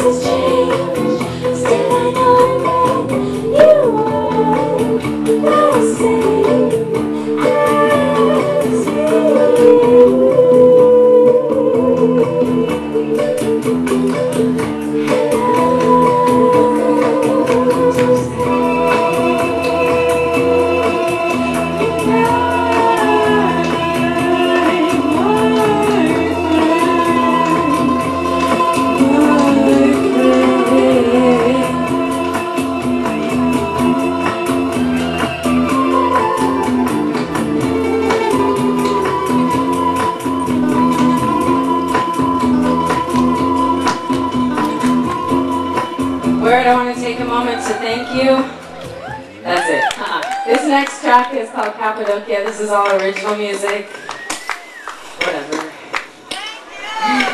Word, I want to take a moment to thank you. That's it. This next track is called Cappadocia. This is all original music. Whatever.